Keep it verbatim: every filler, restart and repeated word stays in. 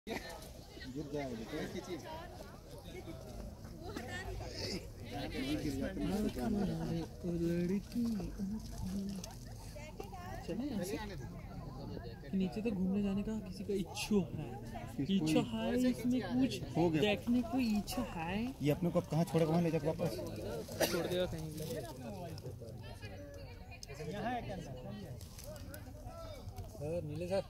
गिर जाएगा नीचे तो घूमने जाने का किसी का इच्छा है, इच्छा है इसमें कुछ देखने को इच्छा है। ये अपने को कहाँ छोड़ेगा, वहाँ ले जाकर वापस छोड़ देगा कहीं। नीले सर